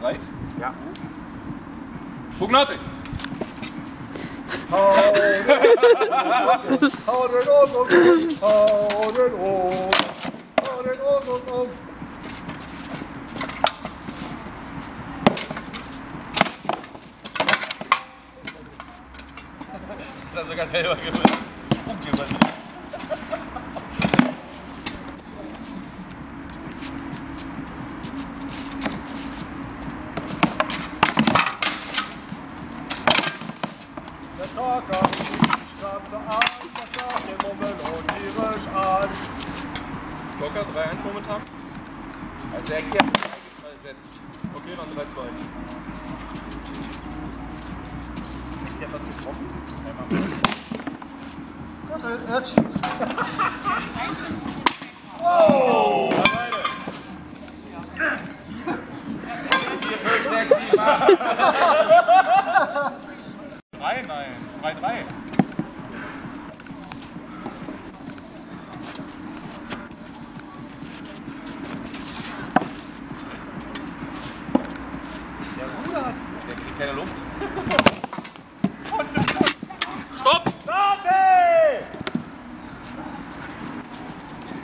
Bereit? Ja. Pugnate! Hau den Osos um! Hau den Osos! Hau den Osos um! Das hat er sogar selber gemacht. Punkt überlegt. Der Trager straße an, das sagt den Mummel und tierisch an. Locker, 3-1 momentan. Also er erklärt das eingesetzt. Okay, dann 3-2. Ist ja was getroffen? Oh! 4, 5, 6, 7, 8. 3, nein. 3-3. Der rudert. Der kriegt keine Luft. Stopp! Warte!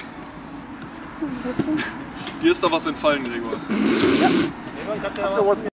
Dir ist da was entfallen, Gregor. Gregor, ich hab dir was.